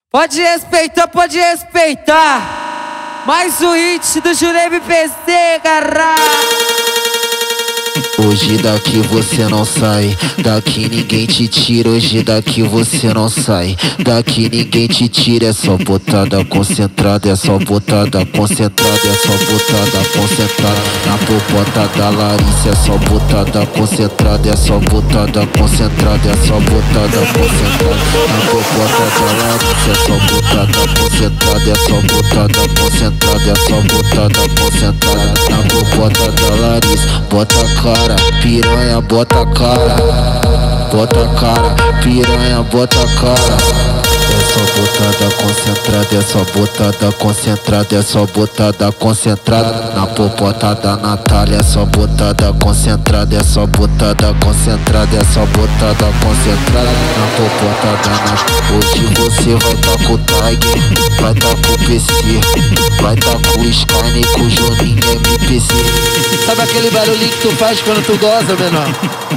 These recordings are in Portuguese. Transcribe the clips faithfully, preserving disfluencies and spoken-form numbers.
Pode respeitar, pode respeitar. Mais um hit do Júnior M P C, caralho. Hoje daqui você não sai, daqui ninguém te tira. Hoje daqui você não sai, daqui ninguém te tira. É só botada concentrada, é só botada concentrada, é só botada concentrada. Na popota da Larissa é só botada concentrada, é só botada concentrada, é só botada concentrada. Na popota da Larissa é só botada concentrada, é só botada concentrada, é só botada concentrada. Na popota da Larissa, bota a cara, piranha, bota a cara, bota a cara, piranha, bota a cara. É só botada concentrada, é só botada concentrada, é só botada concentrada. Na popota da Natália é só botada concentrada, é só botada concentrada, é só botada concentrada. Na popota da Natália. Hoje você vai tá com o Tag, vai tá com o P C, vai tá com o Skyne, com o Juninho M P C. Sabe aquele barulhinho que tu faz quando tu goza, menor?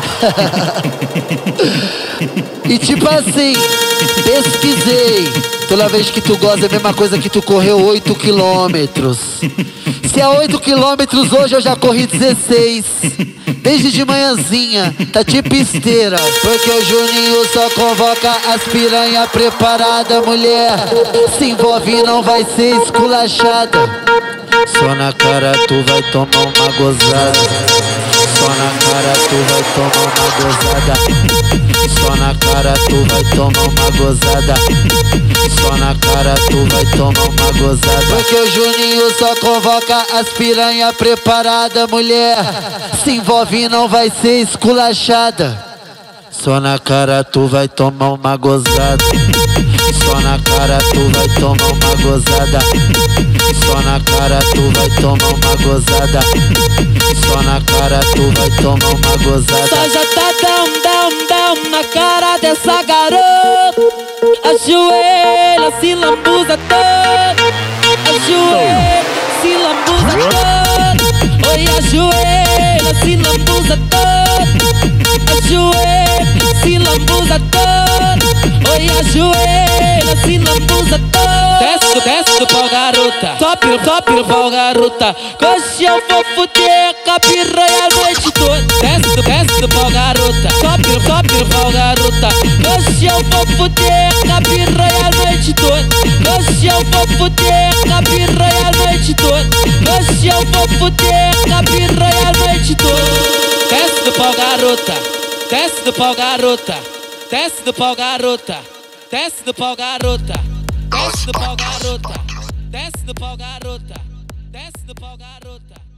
E tipo assim, pesquisei. Toda vez que tu goza é a mesma coisa que tu correu oito quilômetros. Se é oito quilômetros hoje eu já corri dezesseis. Desde de manhãzinha, tá tipo esteira. Porque o Juninho só convoca as piranha preparada. Mulher, se envolve e não vai ser esculachada. Só na cara tu vai tomar uma gozada. Só na cara tu vai tomar uma gozada. Só na cara tu vai tomar uma gozada. Só na cara tu vai tomar uma gozada. Porque o Juninho só convoca as piranha preparada. Mulher, se envolve e não vai ser esculachada. Só na cara tu vai tomar uma gozada. Só na cara tu vai tomar uma gozada. Só na cara tu vai tomar uma gozada. Só na cara tu vai tomar uma gozada. Só já tá down, down, down na cara dessa garota. Ajoelha, se lambuza todo. Ajoelha, se lambuza todo. Oi, ajoelha, se lambuza todo. Ajoelha, se lambuza todo. Oi, ajoelha, se lambuza todo. Desce, desce do pau, garota. Top, top no pau, garota. Hoje eu vou fuder com a piranha a noite toda. Desce, desce do pau, garota. Top, top no pau, garota. Hoje eu vou fuder com a piranha a noite toda. Hoje eu vou fuder com a piranha a noite toda. Hoje eu vou fuder com a piranha a noite toda. Desce do pau, garota. Desce do pau, garota. Desce do pau, garota. Desce do pau, garota. Desce do pau, garota. Desce do pau, garota. Desce do pau, garota.